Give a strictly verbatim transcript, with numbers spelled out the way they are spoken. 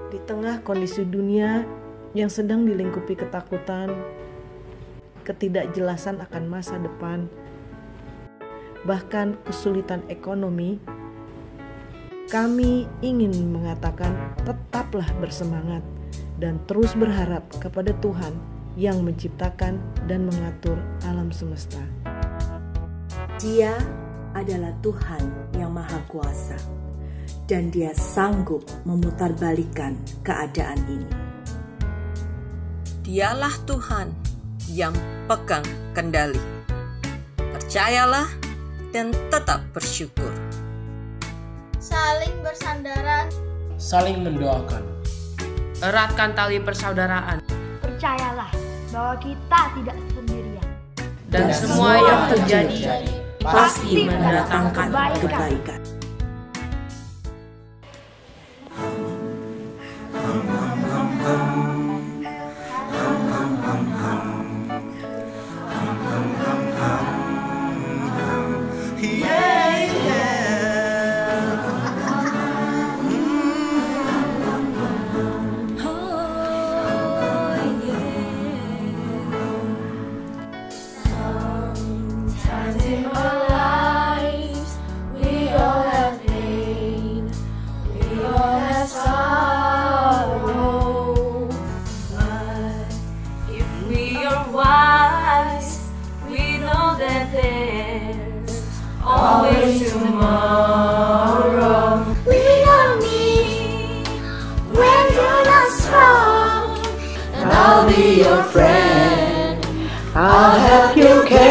Di tengah kondisi dunia yang sedang dilingkupi ketakutan, ketidakjelasan akan masa depan, bahkan kesulitan ekonomi, kami ingin mengatakan tetaplah bersemangat dan terus berharap kepada Tuhan yang menciptakan dan mengatur alam semesta. Dia adalah Tuhan yang Maha Kuasa, dan Dia sanggup memutarbalikkan keadaan ini. Dialah Tuhan yang pegang kendali. Percayalah dan tetap bersyukur. Saling bersandara, saling mendoakan, eratkan tali persaudaraan. Percayalah bahwa kita tidak sendirian. Dan, Dan semua yang terjadi, terjadi pasti mendatangkan kebaikan. kebaikan. Always tomorrow. Lean on me when you're not strong, and I'll be your friend. I'll help you carry